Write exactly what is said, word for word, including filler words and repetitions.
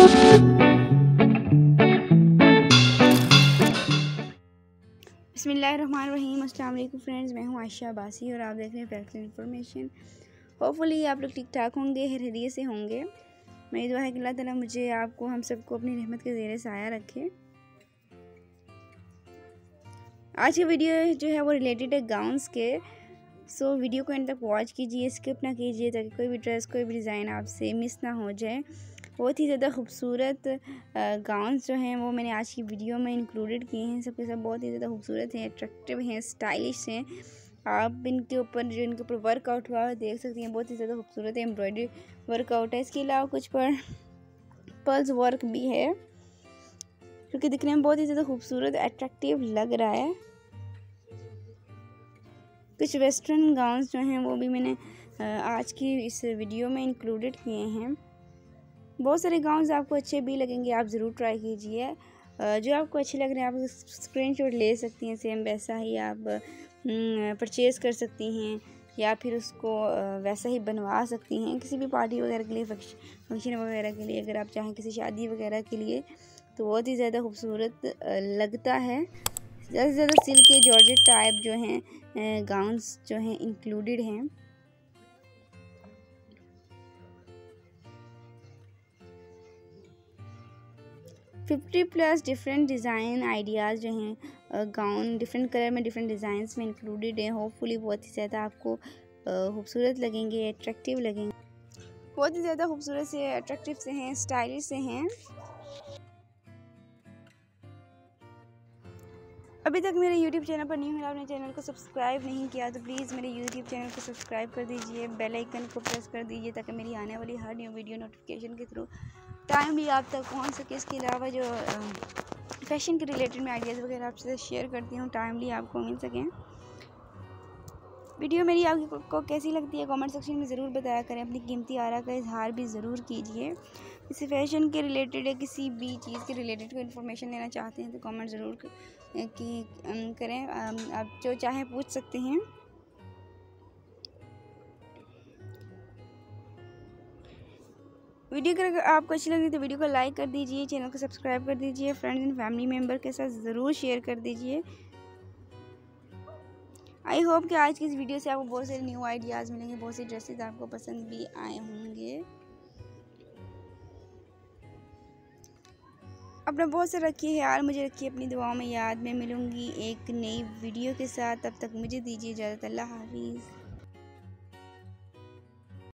बिस्मिल्लाहिर्रहमानिर्रहीम। अस्सलाम वालेकुम फ्रेंड्स, मैं हूं आयशा अब्बासी और आप देख रहे हैं फैक्ट इन्फॉर्मेशन। होपफुली आप लोग ठीक ठाक होंगे, खैरियत से होंगे। मेरी दुआ है कि अल्लाह ताला मुझे, आपको, हम सबको अपनी रहमत के ज़ेरे साया रखे। आज की वीडियो जो है वो रिलेटेड है गाउन्स के। सो वीडियो को एंड तक वॉच कीजिए, स्किप ना कीजिए, ताकि कोई भी ड्रेस, कोई भी डिज़ाइन आपसे मिस ना हो जाए। बहुत ही ज़्यादा खूबसूरत गाउन्स जो हैं वो मैंने आज की वीडियो में इंक्लूडेड किए हैं। सबके सब बहुत ही ज़्यादा खूबसूरत हैं, अट्रैक्टिव हैं, स्टाइलिश हैं। आप इनके ऊपर जो इनके ऊपर वर्कआउट हुआ है देख सकती हैं, बहुत ही ज़्यादा खूबसूरत है। एम्ब्रॉयडरी वर्कआउट है, इसके अलावा कुछ पर पर्ल्स वर्क भी है, क्योंकि दिखने में बहुत ही ज़्यादा खूबसूरत अट्रैक्टिव लग रहा है। कुछ वेस्टर्न गाउन्स जो हैं वो भी मैंने आज की इस वीडियो में इंक्लूडेड किए हैं। बहुत सारे गाउन्स आपको अच्छे भी लगेंगे, आप ज़रूर ट्राई कीजिए। जो आपको अच्छे लग रहे हैं आप स्क्रीनशॉट ले सकती हैं, सेम वैसा ही आप परचेज़ कर सकती हैं, या फिर उसको वैसा ही बनवा सकती हैं किसी भी पार्टी वगैरह के लिए, फंक्शन वगैरह के लिए। अगर आप चाहें किसी शादी वगैरह के लिए तो बहुत ही ज़्यादा खूबसूरत लगता है। ज़्यादा से ज़्यादा सिल्क के जॉर्जेट टाइप जो हैं गाउन्स जो हैं इंक्लूडेड हैं। Fifty plus different design ideas जो हैं गाउन डिफरेंट कलर में, डिफरेंट डिज़ाइंस में इंक्लूडेड हैं। होपफुली बहुत ही ज़्यादा आपको खूबसूरत लगेंगे, अट्रैक्टिव लगेंगे। बहुत ही ज़्यादा खूबसूरत से, अट्रैक्टिव से हैं, स्टाइलिश से हैं। अभी तक मेरे यूट्यूब चैनल पर नहीं हुआ, आपने चैनल को सब्सक्राइब नहीं किया तो प्लीज़ मेरे यूट्यूब चैनल को सब्सक्राइब कर दीजिए, बेल आइकन को प्रेस कर दीजिए, ताकि मेरी आने वाली हर न्यू वीडियो नोटिफिकेशन के थ्रू टाइम भी आप तक पहुंच सके। इसके अलावा जो फैशन के रिलेटेड में आइडियाज़ वगैरह आपसे शेयर करती हूँ, टाइमली आपको मिल सकें। वीडियो मेरी आपको कैसी लगती है कमेंट सेक्शन में ज़रूर बताया करें। अपनी कीमती आरा का इजहार भी ज़रूर कीजिए। किसी फैशन के रिलेटेड या किसी भी चीज़ के रिलेटेड कोई इन्फॉर्मेशन लेना चाहते हैं तो कमेंट ज़रूर की करें, आप जो चाहें पूछ सकते हैं। वीडियो अगर आपको अच्छी लगी तो वीडियो को लाइक कर दीजिए, चैनल को सब्सक्राइब कर दीजिए, फ्रेंड्स एंड फैमिली मेम्बर के साथ ज़रूर शेयर कर दीजिए। आई होप कि आज की इस वीडियो से आपको बहुत सारे न्यू आइडियाज़ मिलेंगे, बहुत सी ड्रेसेस आपको पसंद भी आए होंगे। अपना बहुत से रखिए ख्याल, मुझे रखिए अपनी दुआओं में याद। मैं मिलूँगी एक नई वीडियो के साथ, तब तक मुझे दीजिए इजाज़त। अल्लाह हाफिज़।